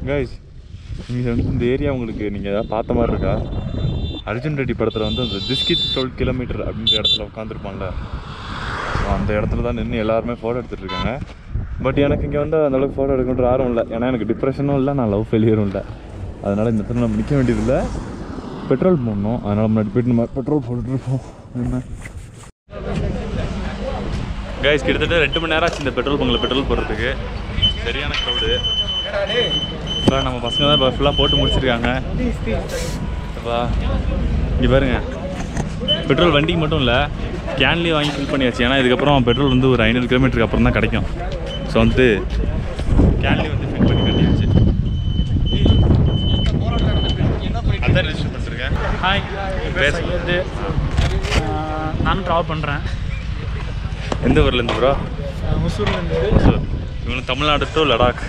Guys நீங்கள் வந்து இந்த ஏரியா உங்களுக்கு நீங்கள் ஏதாவது பார்த்த மாதிரி இருக்கா? அர்ஜுன் ரெட்டி படத்தில் வந்து அந்த திஸ்கித் 12 கிலோமீட்டர் அப்படின்ற இடத்துல உட்காந்துருப்பான்ல, அந்த இடத்துல தான் நின்று எல்லாருமே ஃபோட்டோ எடுத்துகிட்டு இருக்காங்க. பட் எனக்கு இங்கே வந்து அந்தளவுக்கு ஃபோட்டோ எடுக்கணுன்ற ஆர்வம் இல்லை. ஏன்னா எனக்கு டிப்ரெஷனும் இல்லை, நான் லவ் ஃபெயிலியரும் இல்லை. அதனால் இந்த இடத்துல நம்ம நிற்க வேண்டியதில்லை. பெட்ரோல் போடணும், அதனால் முன்னாடி போய்ட்டு நம்ம பெட்ரோல் போட்டுருப்போம். என்ன கைஸ் கிட்டத்தட்ட 2 மணி நேரம் ஆச்சு இந்த பெட்ரோல் பங்கில் பெட்ரோல் போடுறதுக்கு. சரியான க்ரௌடு. இப்போ நம்ம பசங்க தான் இப்போ ஃபுல்லாக போட்டு முடிச்சிருக்காங்க. இப்போ இங்கே பாருங்க, பெட்ரோல் வண்டிக்கு மட்டும் இல்லை கேன்லேயே வாங்கி ஃபில் பண்ணியாச்சு. ஏன்னா இதுக்கப்புறம் பெட்ரோல் வந்து ஒரு 500 கிலோமீட்டருக்கு அப்புறம் தான் கிடைக்கும். ஸோ வந்து கேன்லேயே வந்து ஃபில் பண்ணி கட்டியாச்சு. அதான் ரெஜிஸ்டர் பண்ணிருக்கேன். ஹாய், பேசுகிறது நானும் ட்ராவல் பண்ணுறேன். எந்த ஊர்லேருந்து ப்ரோ? முசூர்லேருந்து. ஸோ இவங்க தமிழ்நாடு டு லடாக்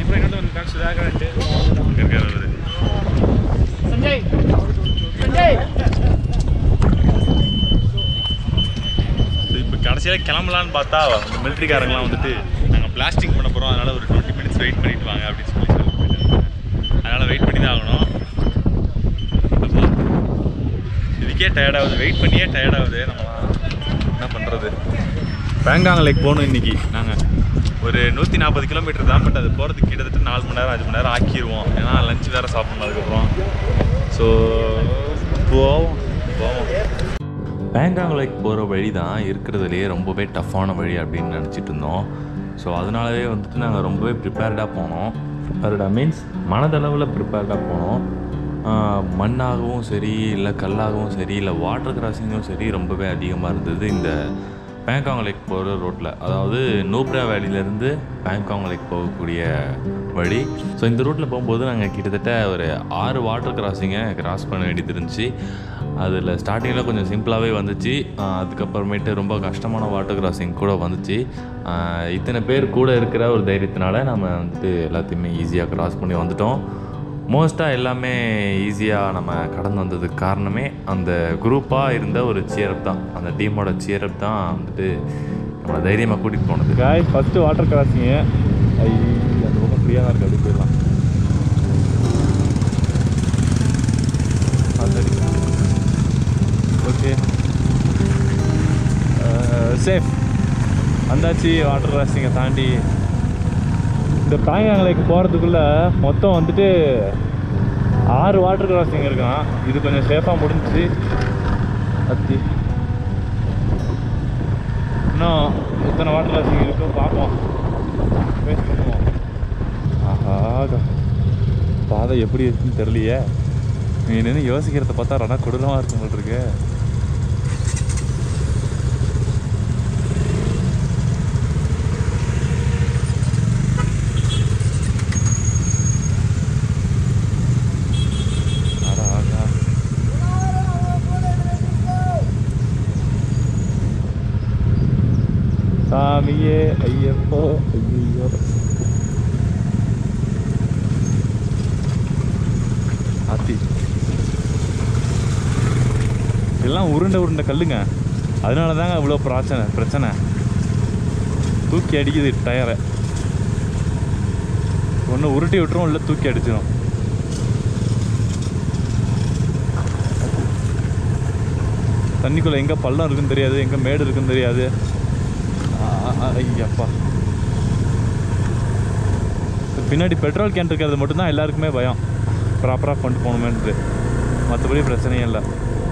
இருக்காரு. சஞ்சய் சஞ்சய் இப்போ கடைசியில் கிளம்பலான்னு பார்த்தா இந்த மிலிட்ரிக்காரங்களாம் வந்துட்டு நாங்கள் பிளாஸ்டிக் பண்ண போகிறோம், அதனால் ஒரு 20 மினிட்ஸ் வெயிட் பண்ணிட்டு வாங்க அப்படின்னு சொல்லி போயிட்டாங்க. அதனால் வெயிட் பண்ணி தான் ஆகணும். இதுக்கே டயர்டாகுது, வெயிட் பண்ணியே டயர்டாகுது. நம்மளாம் என்ன பண்ணுறது? பேங்காங் லேக் போகணும் இன்றைக்கி. நாங்கள் ஒரு 140 கிலோமீட்டர் தான். பட் அது போகிறதுக்கு கிட்டத்தட்ட 4 மணி நேரம் 5 மணி நேரம் ஆக்கிடுவோம். ஏன்னா லஞ்ச் வேறு சாப்பிடணும் அதுக்கப்புறம். ஸோ போவோம். பேங்காங் லேக் போகிற வழி தான் இருக்கிறதுலையே ரொம்பவே டஃப்பான வழி அப்படின்னு நினச்சிட்டு இருந்தோம். ஸோ அதனாலவே வந்துட்டு நாங்கள் ரொம்பவே ப்ரிப்பேர்டாக போனோம். ப்ரிப்பேர்டாக மீன்ஸ் மனதளவில் ப்ரிப்பேர்டாக போனோம். மண்ணாகவும் சரி, இல்லை கல்லாகவும் சரி, இல்லை வாட்டர் கிராசிங்கும் சரி ரொம்பவே அதிகமாக இருந்தது இந்த பேங்காங் லேக் போகிற ரோட்டில். அதாவது நூப்ரா வேலியிலேருந்து பேங்காங் லேக் போகக்கூடிய வழி. ஸோ இந்த ரூட்டில் போகும்போது நாங்கள் கிட்டத்தட்ட ஒரு 6 வாட்டர் கிராசிங்கை கிராஸ் பண்ண வேண்டியது இருந்துச்சு. அதில் ஸ்டார்டிங்கில் கொஞ்சம் சிம்பிளாகவே வந்துச்சு. அதுக்கப்புறமேட்டு ரொம்ப கஷ்டமான வாட்டர் கிராசிங் கூட வந்துச்சு. இத்தனை பேர் கூட இருக்கிற ஒரு தைரியத்தினால நம்ம வந்துட்டு எல்லாத்தையுமே ஈஸியாக கிராஸ் பண்ணி வந்துட்டோம். மோஸ்ட்டாக எல்லாமே ஈஸியாக நம்ம கடந்து வந்ததுக்கு காரணமே அந்த குரூப்பாக இருந்த ஒரு சியரப் தான். அந்த டீமோட சியரப் தான் வந்துட்டு நம்மளை தைரியமாக கூட்டிகிட்டு போனது. காய்ஸ் ஃபஸ்ட்டு வாட்டர் கிராசிங்கு அந்த பக்கம் ஃப்ரீயாக தான் இருக்குது, அப்படி போயிடலாம். சரி ஓகே, சேஃப் வந்தாச்சு. வாட்டர் கிராசிங்கை தாண்டி இந்த பேங்காங் லேக் போகிறதுக்குள்ளே மொத்தம் வந்துட்டு 6 வாட்டர் கிராசிங் இருக்கான். இது கொஞ்சம் சேஃபாக முடிஞ்சிச்சு. அத்தி இன்னும் எத்தனை வாட்டர் கிராசிங் இருக்கோ பார்ப்போம், வேஸ்ட் பண்ணுவோம். ஆஹா, பாதை எப்படி இருக்குன்னு தெரியலையே. நீ நின்று யோசிக்கிறத பார்த்தா ரொம்ப கொடூரமாக இருக்கும் போல் இருக்கு. சாமியே ஐயப்போ ஐயோ. ஆத்தி எல்லாம் உருண்டை கல்லுங்க. அதனால தாங்க இவ்வளோ பிரச்சனை. தூக்கி அடிக்குது டயரை. ஒன்று உருட்டி விட்டுரும், இல்லை தூக்கி அடிச்சிடும். தண்ணிக்குள்ளே எங்கே பள்ளம் இருக்குன்னு தெரியாது, எங்கே மேடு இருக்குன்னு தெரியாது. ஐயப்பா, பின்னாடி பெட்ரோல் கேன் இருக்கிறது மட்டும்தான் எல்லாருக்குமே பயம், ப்ராப்பராக கொண்டு போகணுமேன்ட்டு. மற்றபடி பிரச்சனையும் இல்லை.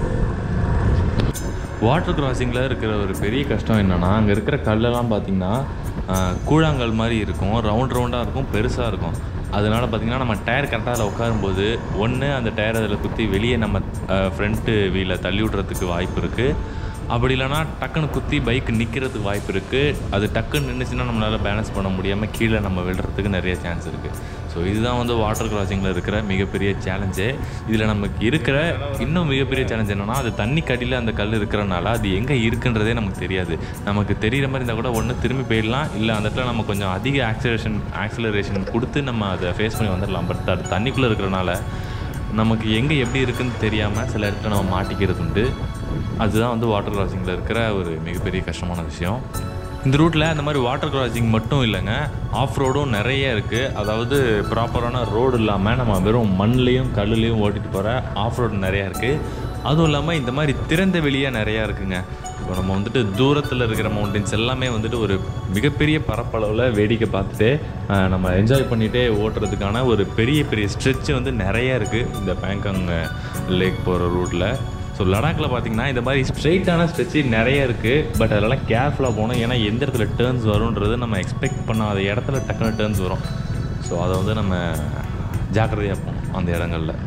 வாட்டர் கிராசிங்கில் இருக்கிற ஒரு பெரிய கஷ்டம் என்னென்னா, அங்கே இருக்கிற கல்லெல்லாம் பார்த்திங்கன்னா கூழாங்கல் மாதிரி இருக்கும், ரவுண்டாக இருக்கும், பெருசாக இருக்கும். அதனால் பார்த்திங்கன்னா நம்ம டயர் கரெக்டாக அதில் உட்காரும்போது ஒன்று அந்த டயர் அதில் குத்தி வெளியே நம்ம ஃப்ரண்ட்டு வீலை தள்ளி விட்றதுக்கு வாய்ப்பு இருக்குது. அப்படி இல்லைனா டக்குன்னு குத்தி பைக் நிற்கிறதுக்கு வாய்ப்பு இருக்குது. அது டக்குன்னு நின்றுச்சுன்னா நம்மளால் பேலன்ஸ் பண்ண முடியாமல் கீழே நம்ம விழுறதுக்கு நிறைய சான்ஸ் இருக்குது. ஸோ இதுதான் வந்து வாட்டர் கிராசிங்கில் இருக்கிற மிகப்பெரிய சேலஞ்சு. இதில் நமக்கு இருக்கிற இன்னும் மிகப்பெரிய சேலஞ்ச் என்னென்னா, அது தண்ணி கடியில் அந்த கல் இருக்கிறனால அது எங்கே இருக்குன்றதே நமக்கு தெரியாது. நமக்கு தெரிகிற மாதிரி இருந்தால் கூட ஒன்று திரும்பி போயிடலாம், இல்லை அந்த இடத்துல நம்ம கொஞ்சம் அதிக ஆக்சிலரேஷன் கொடுத்து நம்ம அதை ஃபேஸ் பண்ணி வந்துடலாம். பட் அது தண்ணிக்குள்ளே இருக்கிறனால நமக்கு எங்கே எப்படி இருக்குதுன்னு தெரியாமல் சில இடத்துல நம்ம மாட்டிக்கிறது உண்டு. அதுதான் வந்து வாட்டர் கிராசிங்கில் இருக்கிற ஒரு மிகப்பெரிய கஷ்டமான விஷயம். இந்த ரூட்டில் அந்த மாதிரி வாட்டர் கிராசிங் மட்டும் இல்லைங்க, ஆஃப் ரோடும் நிறைய இருக்குது. அதாவது ப்ராப்பரான ரோடு இல்லாமல் நம்ம வெறும் மண்லேயும் கல்லுலேயும் ஓட்டிகிட்டு போகிற ஆஃப் ரோடு நிறையா இருக்குது. அதுவும் இல்லாமல் இந்த மாதிரி திறந்த வெளியாக நிறையா இருக்குங்க. இப்போ நம்ம வந்துட்டு தூரத்தில் இருக்கிற மவுண்டன்ஸ் எல்லாமே வந்துட்டு ஒரு மிகப்பெரிய பரப்பளவில் வேடிக்கை பார்த்துட்டு நம்ம என்ஜாய் பண்ணிகிட்டே ஓட்டுறதுக்கான ஒரு பெரிய பெரிய ஸ்ட்ரெச்சு வந்து நிறையா இருக்குது இந்த பேங்காங் லேக் போகிற ரூட்டில். ஸோ லடாக்கில் பார்த்திங்கன்னா இந்த மாதிரி ஸ்ட்ரெயிட்டான ஸ்ட்ரெச்சு நிறைய இருக்குது. பட் அதெல்லாம் கேர்ஃபுல்லாக போகணும். ஏன்னா எந்த இடத்துல டேர்ன்ஸ் வரும்ன்றது நம்ம எக்ஸ்பெக்ட் பண்ணாத இடத்துல டக்குன்னு டேர்ன்ஸ் வரும். ஸோ அதை வந்து நம்ம ஜாக்கிரதையாக போகணும் அந்த இடங்களில்.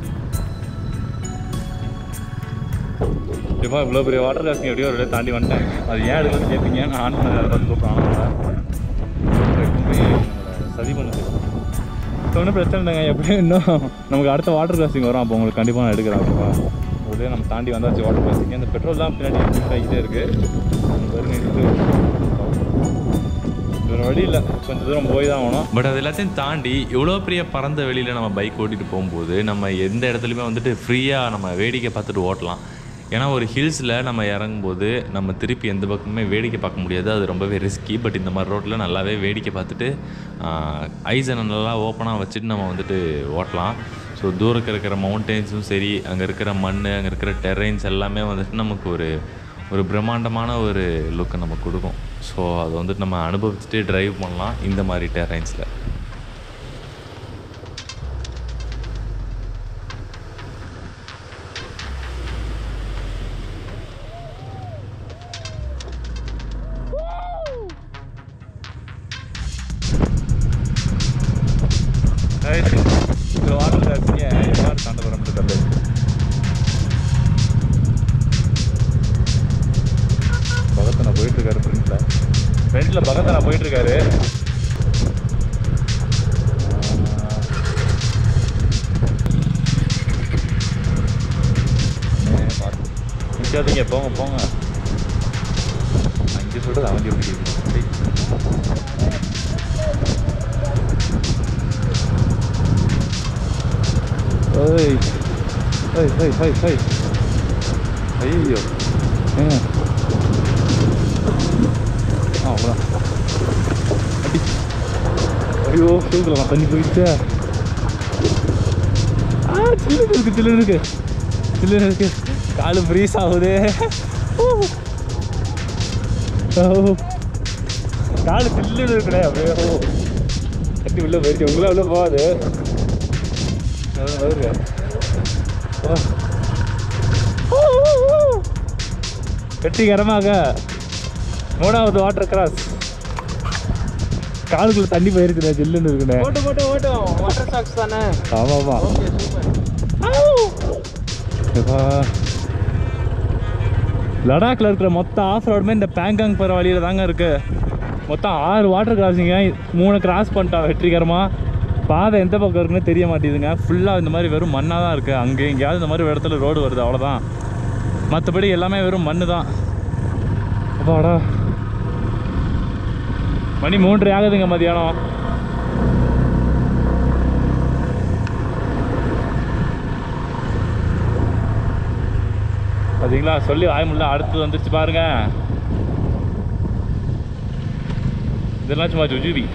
இப்போ இவ்வளோ பெரிய வாட்டர் கிராசிங் எப்படியோ ஒரு தாண்டி வந்துட்டேன். அது ஏன் எடுக்கணும்னு கேட்பீங்க. நான் ஆன் பண்ண அதை பார்த்து கூப்பிட்றேன். எப்பவுமே சதி பண்ணுது. இப்போ ஒன்றும் பிரச்சனை இல்லைங்க. எப்படியும் இன்னும் நமக்கு அடுத்த வாட்டர் கிராசிங் வரும். அப்போ உங்களுக்கு கண்டிப்பாக நான் எடுக்கிறேன். ஓகேவா? அப்படியே நம்ம தாண்டி வந்தாச்சு வாட்டர் கிராசிங். இந்த பெட்ரோல் தான் பின்னாடி ஆகிட்டே இருக்குது. வேறு வழி இல்லை, கொஞ்சம் தூரம் போய் தான் ஆகணும். பட் அது எல்லாத்தையும் தாண்டி இவ்வளோ பெரிய பறந்த வெளியில் நம்ம பைக் ஓட்டிகிட்டு போகும்போது நம்ம எந்த இடத்துலையுமே வந்துட்டு ஃப்ரீயாக நம்ம வேடிக்கை பார்த்துட்டு ஓட்டலாம். ஏன்னா ஒரு ஹில்ஸில் நம்ம இறங்கும்போது நம்ம திருப்பி எந்த பக்கமே வேடிக்கை பார்க்க முடியாது. அது ரொம்பவே ரிஸ்கி. பட் இந்த மாதிரி ரோட்டில் நல்லாவே வேடிக்கை பார்த்துட்டு ஐஸை நல்லா ஓப்பனாக வச்சுட்டு நம்ம வந்துட்டு ஓட்டலாம். ஸோ தூரத்தில் இருக்கிற மவுண்டெயின்ஸும் சரி, அங்கே இருக்கிற மண், அங்கே இருக்கிற டெரைன்ஸ் எல்லாமே வந்துட்டு நமக்கு ஒரு பிரம்மாண்டமான ஒரு லுக்கை நமக்கு கொடுக்கும். ஸோ அதை வந்துட்டு நம்ம அனுபவிச்சுட்டு ட்ரைவ் பண்ணலாம் இந்த மாதிரி டெரைன்ஸில். வாட்டர் கிராசிங்க எவ்வாறு தாண்ட போகிறோம் தள்ளு. பகத்தனை போயிட்டுருக்காரு ஃப்ரெண்டில் பகத்தனை போயிட்டுருக்காரு. நிற்காதீங்க, போங்க போங்க. அங்கே சொல்கிறது அவன் எப்படி ஐய் ஐய் ஐய் ஐய் ஐய் ஐயோ ஏங்க அவ்வளோதான் அடி. ஐயோ சூக்கில் தண்ணி போயிடுச்சா. சில்லுன்னு இருக்கு காலு ஃப்ரீஸ் ஆகுது. காலு சில்லுன்னு இருக்குடே. அப்படியே கட்டி உள்ளே போயிடுச்சு. உங்களே உள்ளே போகாது. வெற்றிகரமாக 3வது வாட்டர் கிராஸ். காலுக்குள்ள தண்ணி போயிருக்குண்ணே, ஜில்லுன்னு இருக்குண்ணே. வாட்டர் சாக்ஸ் தானே? ஆமாம்மா. லடாக்கில் இருக்கிற மொத்த ஆஃப் ரோடுமே இந்த பேங்காங் போகிற வழியில் தாங்க இருக்குது. மொத்தம் 6 வாட்டர் கிராசிங்க, 3 கிராஸ் பண்ணிட்டான் வெற்றிகரமாக. பாதை எந்த பக்கம் இருக்குன்னு தெரிய மாட்டேதுங்க. ஃபுல்லாக இந்த மாதிரி வெறும் மண்ணாக தான் இருக்குது. அங்கே எங்கேயாவது இந்த மாதிரி ஒரு இடத்துல ரோடு வருது, அவ்வளோதான். மற்றபடி எல்லாமே வெறும் மண்ணு தான். அப்பாடா, மணி 3:30 ஆகுதுங்க மதியானம். பார்த்தீங்களா, சொல்லி வாய முடியல. அடுத்து வந்துருச்சு பாருங்க. இதெல்லாம் சும்மா ஜுஜுபி.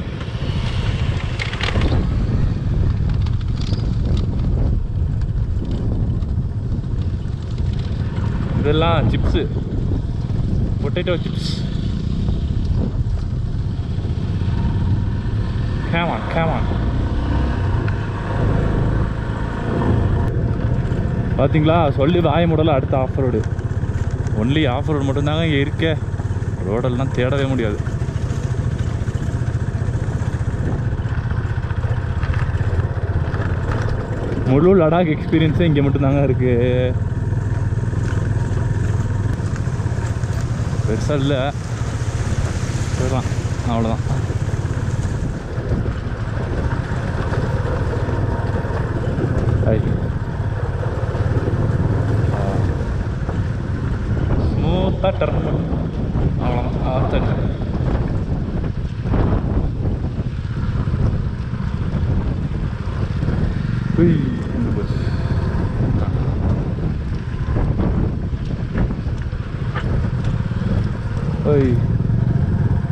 இதெல்லாம் சிப்ஸு, பொட்டேட்டோ சிப்ஸ். கேமான் பார்த்தீங்களா, சொல்லி வாய முடியல. அடுத்த off road, only off road மட்டும்தாங்க இங்கே இருக்க. ரோடெல்லாம் தேடவே முடியாது. முழு லடாக் எக்ஸ்பீரியன்ஸே இங்கே மட்டும்தாங்க இருக்குது. பெருசாக இல்லை, போயிடலாம், அவ்வளோதான். ஸ்மூத்தாக டர்ன் பண்ணு, அவ்வளோதான். ஆப்ஷன் போச்சு. ஓய்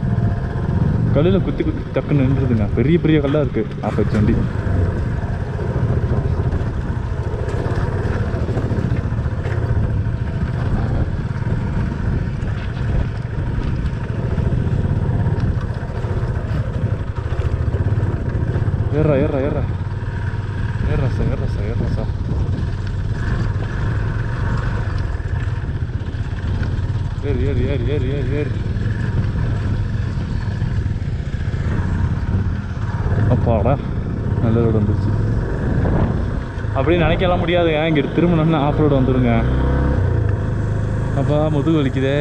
கல்லில் குத்தி குத்தி டக்குன்னு நின்றுதுங்க. பெரிய பெரிய கல்லாக இருக்குது ஆஃப் வண்டி. ஏறா ஏறா ஏறா ஏறா சார் ஏறா சார் ஏறா சார். ஏறு ஏறு ஏறு ஏறு ஏறு ஏறு. அப்பாடா நல்ல ரோடு வந்துருச்சு. அப்படின்னு நினைக்கலாம் முடியாதுங்க. இங்கே திரும்பணும்னா ஆஃப் ரோடு வந்துடுங்க. அப்பா முதுகு வலிக்குதே.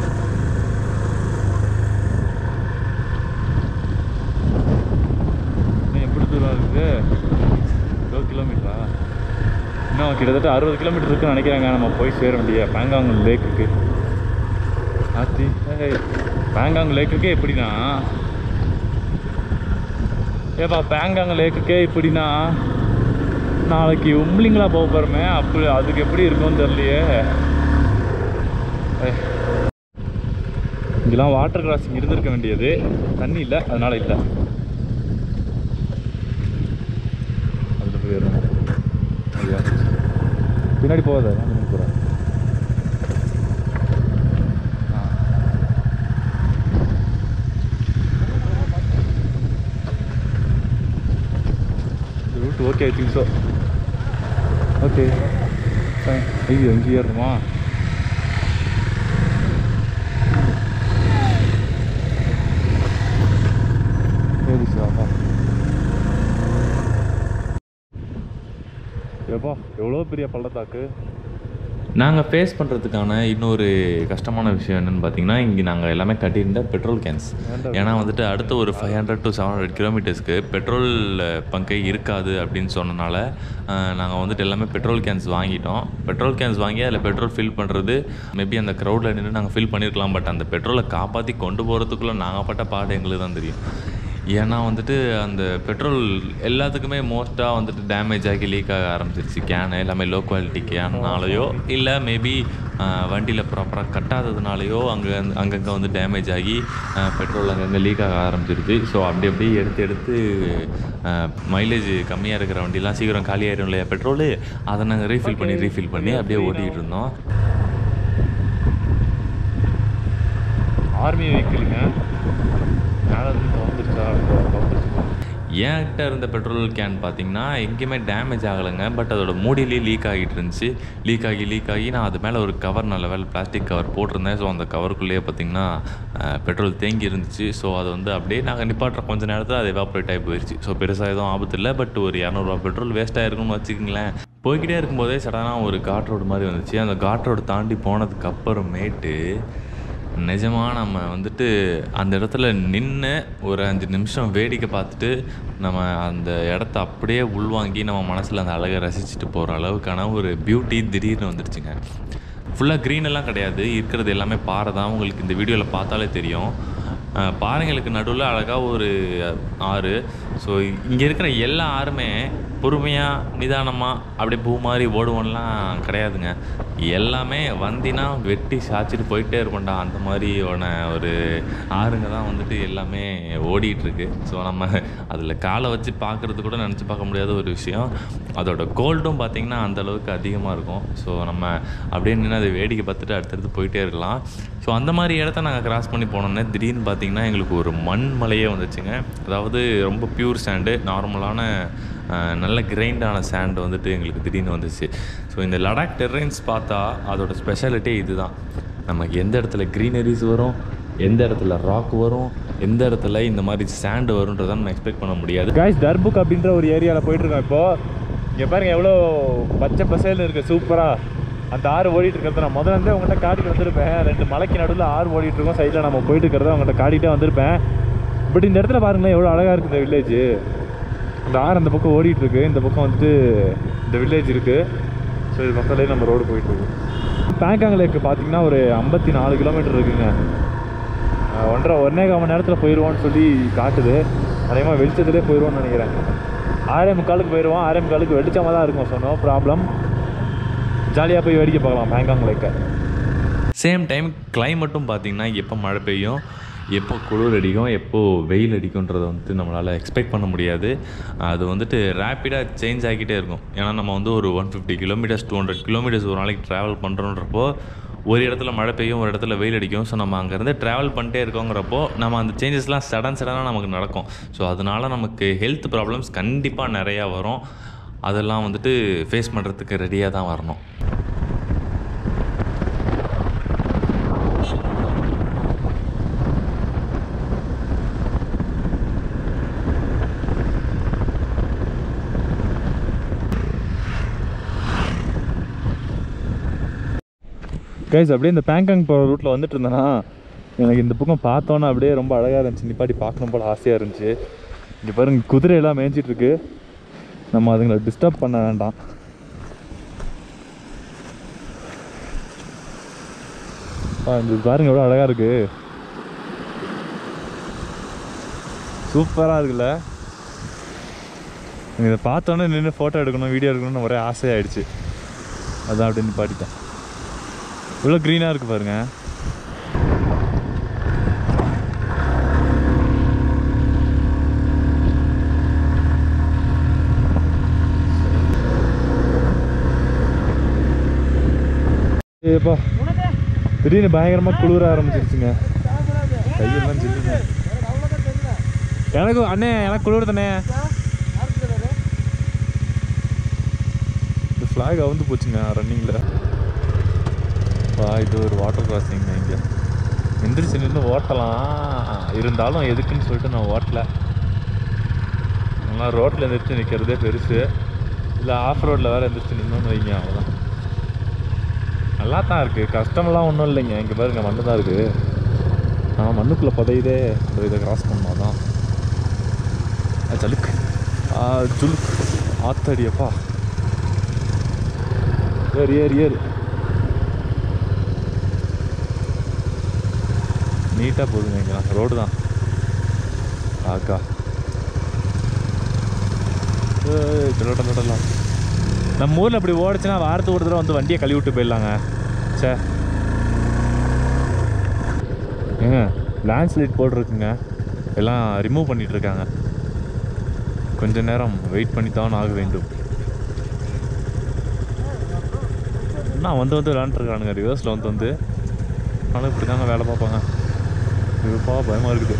எப்படி தூரம் இருக்குது? 12 கிலோமீட்டரா? இன்னும் கிட்டத்தட்ட 60 கிலோமீட்டர் இருக்குன்னு நினைக்கிறாங்க. நம்ம போய் சேர வேண்டிய பேங்காங் லேக்குக்கு. ஆத்தி பேங்காங் லேக்குக்கே எப்படின்னா ஏப்பா பேங்காங் லேக்குக்கே இப்படின்னா நாளைக்கு உம்லிங்களா போக போகிறோமே, அப்படி அதுக்கு எப்படி இருக்கும்னு தெரியலையே. இங்கெல்லாம் வாட்டர் கிராசிங் இருந்திருக்க வேண்டியது. தண்ணி இல்லை, அதனால் இல்லை. அதில் போய் ஏறணும். பின்னாடி போகாத, நான் போகிறேன். Route okay, I think so. Okay fine. ஐயோ எங்கே ஏறணுமா? சரி சாப்பா. எப்பா எவ்வளோ பெரிய பள்ளத்தாக்கு. நாங்கள் ஃபேஸ் பண்ணுறதுக்கான இன்னொரு கஷ்டமான விஷயம் என்னென்னு பார்த்தீங்கன்னா, இங்கே நாங்கள் எல்லாமே கட்டியிருந்த பெட்ரோல் கேன்ஸ். ஏன்னா வந்துட்டு அடுத்த ஒரு 500 to 700 கிலோமீட்டர்ஸ்க்கு பெட்ரோல் பங்கே இருக்காது அப்படின்னு சொன்னனால நாங்கள் வந்துட்டு எல்லாமே பெட்ரோல் கேன்ஸ் வாங்கிட்டோம். பெட்ரோல் கேன்ஸ் வாங்கி அதில் பெட்ரோல் ஃபில் பண்ணுறது மேபி அந்த க்ரௌடில் நின்று நாங்கள் ஃபில் பண்ணியிருக்கலாம். பட் அந்த பெட்ரோலை காப்பாற்றி கொண்டு போகிறதுக்குள்ளே நாங்கள் பட்ட பாடு எங்களுக்கு தான் தெரியும். ஏன்னா வந்துட்டு அந்த பெட்ரோல் எல்லாத்துக்குமே மோஸ்ட்டாக வந்துட்டு டேமேஜ் ஆகி லீக் ஆக ஆரம்பிச்சிருச்சு. கேனு எல்லாமே லோ குவாலிட்டி கேனாலேயோ இல்லை மேபி வண்டியில் ப்ராப்பராக கட்டாததுனாலையோ அங்கங்கே வந்து டேமேஜ் ஆகி பெட்ரோல் அங்கங்கே லீக் ஆக ஆரம்பிச்சிருச்சு. ஸோ அப்படி அப்படியே எடுத்து மைலேஜ் கம்மியாக இருக்கிற வண்டிலாம் சீக்கிரம் காலியாயிடும் இல்லையா பெட்ரோலு, அதை நாங்கள் ரீஃபில் பண்ணி அப்படியே ஓட்டிகிட்டு இருந்தோம். ஆர்மி வெஹிக்கிளுங்க மேலே வந்து கவுந்துருச்சா? என்கிட்ட இருந்த பெட்ரோல் கேன் பார்த்திங்கன்னா எங்கேயுமே டேமேஜ் ஆகலைங்க. பட் அதோட மூடியிலே லீக் ஆகிட்டு இருந்துச்சு. லீக் ஆகி நான் அது மேலே ஒரு கவர், நல்ல வேலை பிளாஸ்டிக் கவர் போட்டிருந்தேன். ஸோ அந்த கவருக்குள்ளேயே பார்த்திங்கன்னா பெட்ரோல் தேங்கி இருந்துச்சு. ஸோ அது வந்து அப்படியே நாங்கள் நிப்பாட்டுற கொஞ்சம் நேரத்தில் அது எவாப்ரேட் ஆகி போயிடுச்சு. ஸோ பெருசாக எதுவும் ஆபத்து இல்லை. பட் ஒரு 200 ரூபா பெட்ரோல் வேஸ்ட் ஆகிருக்குன்னு வச்சுக்கிங்களேன். போய்கிட்டே இருக்கும்போதே சடனாக ஒரு காட் ரோடு மாதிரி வந்துச்சு. அந்த காட் ரோடு தாண்டி போனதுக்கப்புறமேட்டு நிஜமாக நம்ம வந்துட்டு அந்த இடத்துல நின்று ஒரு 5 நிமிஷம் வேடிக்கை பார்த்துட்டு நம்ம அந்த இடத்த அப்படியே உள்வாங்கி நம்ம மனசில் அந்த அழகை ரசிச்சுட்டு போகிற அளவுக்கான ஒரு பியூட்டி திடீர்னு வந்துடுச்சுங்க. ஃபுல்லாக க்ரீனெல்லாம் கிடையாது, இருக்கிறது எல்லாமே பாறை தான். உங்களுக்கு இந்த வீடியோவில் பார்த்தாலே தெரியும். பாறைங்களுக்கு நடுவில் அழகாக ஒரு ஆறு. ஸோ இங்கே இருக்கிற எல்லா ஆறுமே பொறுமையாக நிதானமாக அப்படியே பூ மாதிரி ஓடுவோம்லாம் கிடையாதுங்க. எல்லாமே வந்தினா வெட்டி சாய்ச்சிட்டு போயிட்டே இருப்போம்டா, அந்த மாதிரியான ஒரு ஆறுங்க தான் வந்துட்டு எல்லாமே ஓடிட்டுருக்கு. ஸோ நம்ம அதில் காலை வச்சு பார்க்குறது கூட நினச்சி பார்க்க முடியாத ஒரு விஷயம். அதோட கோல்டும் பார்த்திங்கன்னா அந்தளவுக்கு அதிகமாக இருக்கும். ஸோ நம்ம அப்படியே நின்று அதை வேடிக்கை பார்த்துட்டு அடுத்தடுத்து போயிட்டே இருக்கலாம். ஸோ அந்த மாதிரி இடத்த நாங்கள் கிராஸ் பண்ணி போனோன்னே திடீர்னு பார்த்திங்கன்னா எங்களுக்கு ஒரு மண் மலையே வந்துச்சுங்க. அதாவது ரொம்ப பியூர் சாண்டு, நார்மலான நல்ல கிரைண்டான சாண்டு வந்துட்டு எங்களுக்கு திடீர்னு வந்துச்சு. ஸோ இந்த லடாக் டெர்ரைன்ஸ் பார்த்தா அதோட ஸ்பெஷாலிட்டி இது தான். நமக்கு எந்த இடத்துல க்ரீனரிஸ் வரும், எந்த இடத்துல ராக் வரும், எந்த இடத்துல இந்த மாதிரி சாண்டு வரும்ன்றதை நம்ம எக்ஸ்பெக்ட் பண்ண முடியாது. காய்ஸ் தர்புக் அப்படின்ற ஒரு ஏரியாவில் போயிட்டுருக்கோம். இப்போது இங்கே பாருங்கள் எவ்வளோ பச்சை பசேல்னு இருக்குது, சூப்பராக அந்த ஆறு ஓடிட்டு இருக்கிறத நான் முதல்ல இருந்தே உங்கள்கிட்ட காட்டிட்டு வந்திருப்பேன். 2 மலைக்கு நடுவில் ஆறு ஓடிட்டுருக்கோம், சைடில் நம்ம போயிட்டு இருக்கிறத உங்கள்கிட்ட காட்டிகிட்டே வந்திருப்பேன். பட் இந்த இடத்துல பாருங்களேன் எவ்வளோ அழகாக இருக்குது இந்த வில்லேஜ். அந்த ஆறு அந்த பக்கம் ஓடிட்டுருக்கு, இந்த பக்கம் வந்துட்டு இந்த வில்லேஜ் இருக்குது. ஸோ இது பக்கத்துலேயே நம்ம ரோடு போயிட்டுருக்கு. பேங்காங் லேக்கு பார்த்தீங்கன்னா ஒரு 54 கிலோமீட்டர் இருக்குங்க. 1.5 மணி நேரத்தில் போயிடுவோன்னு சொல்லி காட்டுது. அதேமாதிரி வெளிச்சத்துலேயே போயிடுவோன்னு நினைக்கிறேன். 6:45 போயிடுவோம். 6:45 வெளிச்சமாக தான் இருக்கும். ஸோ நோ ப்ராப்ளம், ஜாலியாக போய் வேடிக்கை பார்க்கலாம் பேங்காங் லேக்கை. சேம் டைம் கிளைமேட்டும் பார்த்திங்கன்னா எப்போ மழை பெய்யும் எப்போ குளிர் அடிக்கும் எப்போ வெயில் அடிக்கும்ன்றதை வந்துட்டு நம்மளால் எக்ஸ்பெக்ட் பண்ண முடியாது. அது வந்துட்டு ரேப்பிடாக சேஞ்ச் ஆகிக்கிட்டே இருக்கும். ஏன்னா நம்ம வந்து ஒரு 150 கிலோமீட்டர்ஸ் 200 கிலோமீட்டர்ஸ் ஒரு நாளைக்கு ட்ராவல் பண்ணுறோன்றப்போ ஒரு இடத்துல மழை பெய்யும், ஒரு இடத்துல வெயில் அடிக்கும். ஸோ நம்ம அங்கேருந்து ட்ராவல் பண்ணிட்டே இருக்கோங்கிறப்போ நம்ம அந்த சேஞ்சஸ்லாம் சடனாக நமக்கு நடக்கும். ஸோ அதனால் நமக்கு ஹெல்த் ப்ராப்ளம்ஸ் கண்டிப்பாக நிறையா வரும். அதெல்லாம் வந்துட்டு ஃபேஸ் பண்ணுறதுக்கு ரெடியாக தான் வரணும். கைஸ் அப்படியே இந்த பேங்காங் போகிற ரூட்டில் வந்துட்டு இருந்தேன்னா எனக்கு இந்த பக்கம் பார்த்தோன்னா அப்படியே ரொம்ப அழகாக இருந்துச்சு. நிப்பாட்டி பார்க்கணும் போல் ஆசையாக இருந்துச்சு. இங்கே பாருங்க குதிரையெல்லாம் மேய்ஞ்சிட்ருக்கு. நம்ம அதுங்களை டிஸ்டர்ப் பண்ண வேண்டாம். இந்த பாருங்க எவ்வளோ அழகாக இருக்குது. சூப்பராக இருக்குல்ல. இதை பார்த்தோன்னே நின்று ஃபோட்டோ எடுக்கணும், வீடியோ எடுக்கணும்னு ஒரே ஆசையாகிடுச்சு. அதான் அப்படியே நிப்பாட்டிட்டேன். இவ்வளோ க்ரீனாக இருக்குது பாருங்க. ஏப்பா திடீர்னு பயங்கரமாக குளிர ஆரம்பிச்சிருச்சுங்க. கையெல்லாம் சில்லுங்க. எனக்கு அண்ணே எனக்கு குளிர் தானே. இந்த ஃப்ளாக் அவுந்து போச்சுங்க ரன்னிங்கில். இது ஒரு வாட்டர் கிராசிங்க. இங்கே எந்திரிச்சு நின்று ஓட்டலாம், இருந்தாலும் எதுக்குன்னு சொல்லிட்டு நான் ஓட்டலை. நல்லா ரோட்டில் எந்திரிச்சு நிற்கிறதே பெருசு. இல்லை ஆஃப் ரோட்டில் வேறு எந்திரிச்சு நின்னோன்னு வைங்க, அவ்வளோதான். நல்லா தான் இருக்குது, கஷ்டமெல்லாம் ஒன்றும் இல்லைங்க. இங்கே பாருங்க மண்ணு தான் இருக்குது. மண்ணுக்குள்ளே புதையுதே. இதை கிராஸ் பண்ணோம் தான் சலுக்கு ஜுலுக்கு ஆத்தடியப்பா. ஏறு ஏறு ஏறு. நீட்டாக போகுதுங்க. இங்கே ரோடு தான் ஆக்கா. கடலாம் நம்ம ஊரில் அப்படி ஓடிச்சுன்னா வாரத்துக்கு ஒரு தடவை வந்து வண்டியை கழுவி விட்டு போயிடலாங்க. சே ஏங்க லேண்ட்ஸ்லைட் போட்டிருக்குங்க, எல்லாம் ரிமூவ் பண்ணிகிட்ருக்காங்க. கொஞ்சம் நேரம் வெயிட் பண்ணி தான் ஆக வேண்டும். நான் வந்து விளாண்டுருக்கானுங்க ரிவர்ஸில் வந்து ஆனால் இப்படி தாங்க வேலை பார்ப்பாங்க. இதுப்பா பயமாக இருக்குது.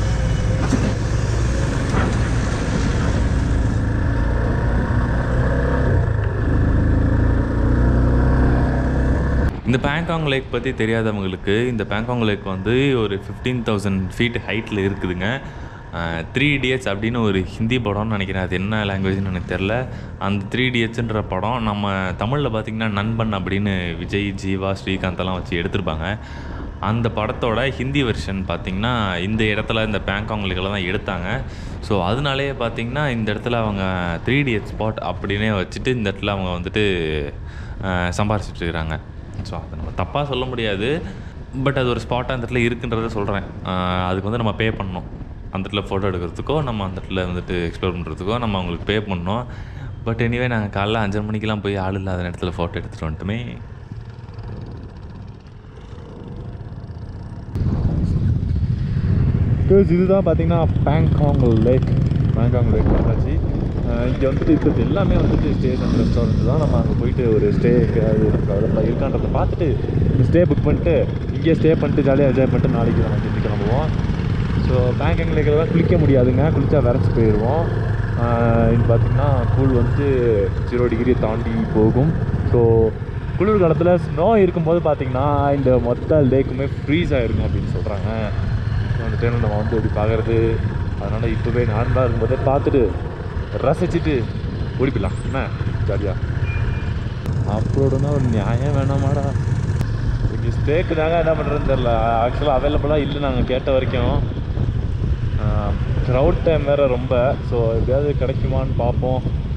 இந்த பேங்காங் லேக் பற்றி தெரியாதவங்களுக்கு, இந்த பேங்காங் லேக் வந்து ஒரு 15,000 ஃபீட் ஹைட்டில் இருக்குதுங்க. 3 Idiots அப்படின்னு ஒரு ஹிந்தி படம்னு நினைக்கிறேன். அது என்ன லாங்குவேஜ்னு எனக்கு தெரில. அந்த 3 Idiotsன்ற படம் நம்ம தமிழில் பார்த்திங்கன்னா நண்பன் அப்படின்னு விஜய், ஜீவா, ஸ்ரீகாந்தெல்லாம் வச்சு எடுத்திருப்பாங்க. அந்த படத்தோட ஹிந்தி வெர்ஷன் பார்த்திங்கன்னா இந்த இடத்துல இந்த பேங்காங் லேக்கில் தான் எடுத்தாங்க. ஸோ அதனாலேயே பார்த்திங்கன்னா இந்த இடத்துல அவங்க 3 Idiots ஸ்பாட் அப்படின்னே வச்சுட்டு இந்த இடத்துல அவங்க வந்துட்டு சம்பாரிச்சிட்ருக்கிறாங்க. ஸோ அதை நம்ம தப்பாக சொல்ல முடியாது. பட் அது ஒரு ஸ்பாட்டாக அந்த இடத்துல இருக்குன்றதை சொல்கிறேன். அதுக்கு வந்து நம்ம பே பண்ணணும். அந்த இடத்துல ஃபோட்டோ எடுக்கிறதுக்கோ நம்ம அந்த இடத்துல வந்துட்டு எக்ஸ்ப்ளோர் பண்ணுறதுக்கோ நம்ம அவங்களுக்கு பே பண்ணோம். பட் எனிவே நாங்கள் காலைல 5 மணிக்கெலாம் போய் ஆள் இல்லாத இடத்துல ஃபோட்டோ எடுத்துகிட்டு வந்துட்டுமே. இதுதான் பார்த்தீங்கன்னா பேங்காங் லேக் வந்தாச்சு. இங்கே வந்துட்டு இருக்கிறது எல்லாமே வந்துட்டு ஸ்டேஸ் அண்ட் ரெஸ்டாரண்ட் தான். நம்ம அங்கே போயிட்டு ஒரு ஸ்டே அது அதெல்லாம் இருக்கான்றதை பார்த்துட்டு ஸ்டே புக் பண்ணிட்டு இங்கேயே ஸ்டே பண்ணிட்டு ஜாலியாக என்ஜாய் பண்ணிட்டு நாளைக்கு நம்ம இன்றைக்கி கிளம்புவோம். ஸோ பேங்காங் லேக்கில் தான் குளிக்க முடியாதுங்க, குளித்தா விரைச்சி போயிடுவோம். இது பார்த்திங்கன்னா கூழ் வந்துட்டு 0 டிகிரியை தாண்டி போகும். ஸோ குளிர் காலத்தில் ஸ்னோ இருக்கும்போது பார்த்திங்கன்னா இந்த மொத்த லேக்குமே ஃப்ரீஸ் ஆகிருக்கும் அப்படின்னு சொல்கிறாங்க. அந்த டைமில் நம்ம வந்து எப்படி பார்க்குறது, அதனால் இப்போவே நார்மலாக இருக்கும்போதே பார்த்துட்டு ரசிச்சுட்டு ஓடிப்பிடலாம் என்ன ஜாலியாக. அப்ரோடுன்னா ஒரு நியாயம் வேணாமாடா. இங்கே ஸ்டேக்கு தாங்க என்ன பண்ணுறதுன்னு தெரில. ஆக்சுவலாக அவைலபிளாக இல்லை நாங்கள் கேட்ட வரைக்கும். க்ரௌட் டைம் வேறு ரொம்ப. ஸோ எப்படியாவது கிடைக்குமான்னு பார்ப்போம்.